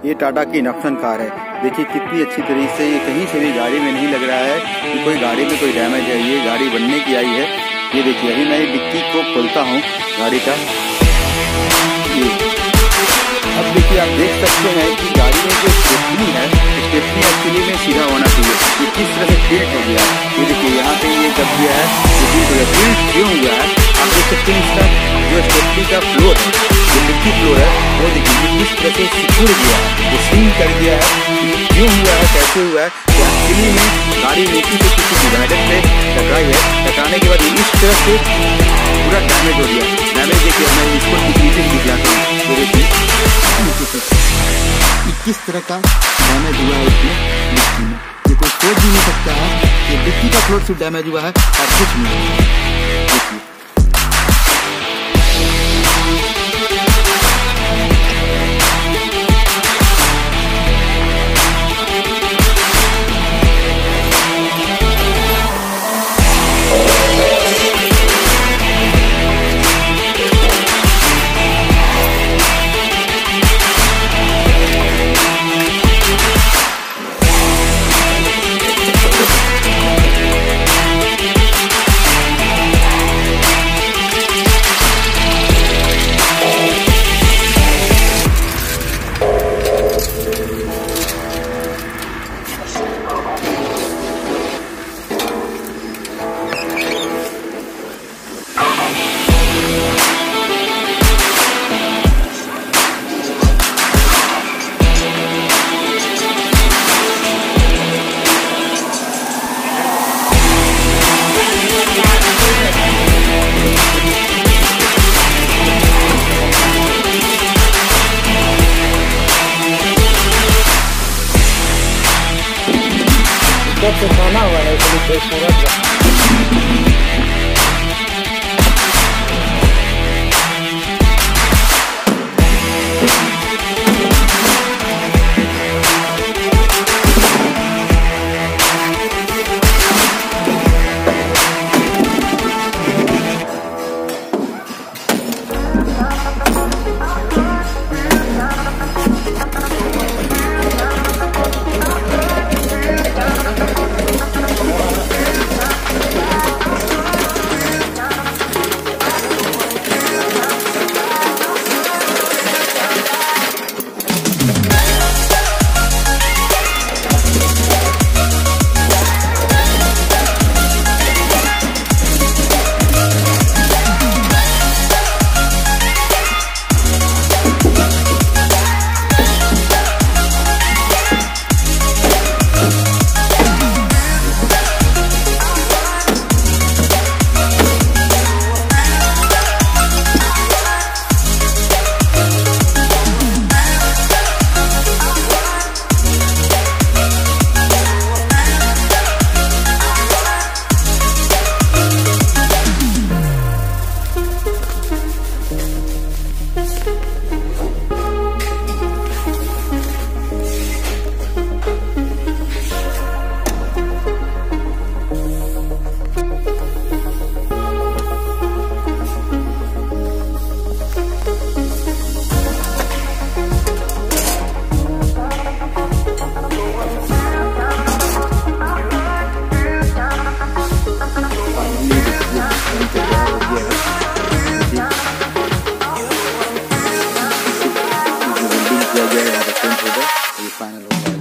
ये टाटा की Nexon car है। देखिए कितनी अच्छी तरीके से, ये कहीं से भी गाड़ी में नहीं लग रहा है कि कोई गाड़ी में कोई डैमेज है। ये गाड़ी बनने की आई है। ये देखिए अभी मैं डिक्की को खोलता हूँ गाड़ी का। अब देखिए आप देख सकते हैं कि गाड़ी में जो स्टेपनी है, स्टेपनी एक्चुअली में सीधा होना चाहिए। ये किस तरह से क्रिएट हो गया है। ये देखिए यहाँ पे ये दब गया है, बिल्ड क्यों हुआ है आप देख सकते हैं। इसका जो स्टेपनी का फ्लोर है, जो डिक्की फ्लोर है, वो देखिए किस तरह से सिकुड़ गया है, वो स्विंग कर गया है। क्यों हुआ है, कैसे हुआ है, तो एक्चुअली में गाड़ी नीचे से किसी डिवाइडर से टकराई है। टकराने के बाद इस तरह से पूरा डैमेज हो गया। डैमेज देखिए मैं इसको नीचे दिखाता हूँ। किस तरह का डैमेज हुआ है इसमें डिक्की में, ये कोई सोच भी नहीं सकता है कि डिक्की का फ्लोर सिर्फ डैमेज हुआ है और कुछ नहीं। देखिए तो खाना हुआ है पूरा। final